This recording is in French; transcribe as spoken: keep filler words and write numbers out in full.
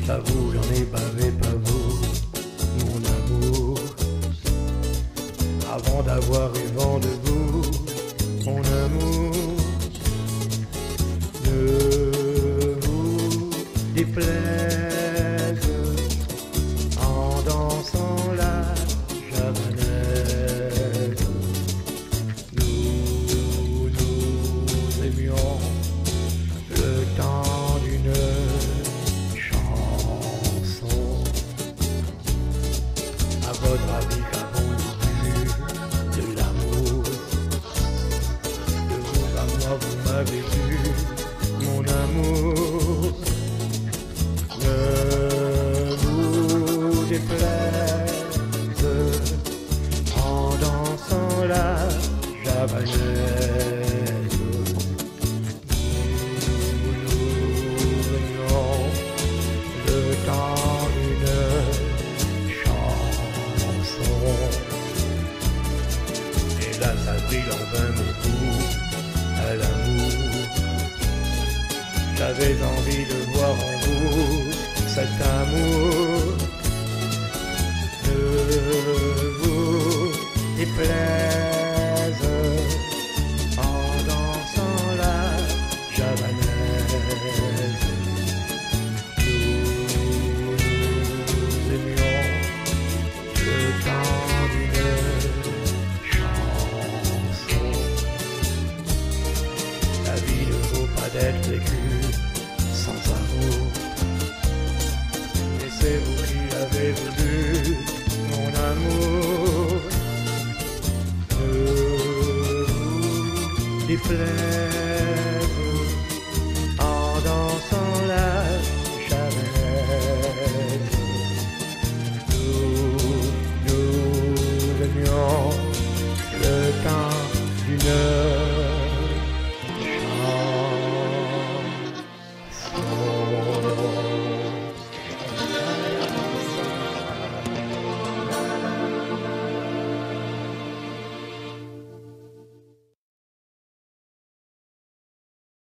J'avoue, j'en ai bavé, pas vous, mon amour. Avant d'avoir eu vent de vous, mon amour. Ne vous déplaise en dansant la javanaise. Nous nous aimions le temps d'une chanson. À votre avis, qu'avons-nous vu de l'amour? De vous à moi, vous m'avez vu, mon amour. Ne vous déplaise en dansant la javanaise. Nous nous aimions le temps d'une chanson. Et là, ça brille en vain mon goût à l'amour. J'avais envie de voir en vous cet amour. Ne vous déplaise en dansant la javanaise. Nous nous aimions le temps d'une chanson. La vie ne vaut pas d'être vécue sans amour. Et c'est vous qui l'avez voulu, mon amour. Ne vous déplaise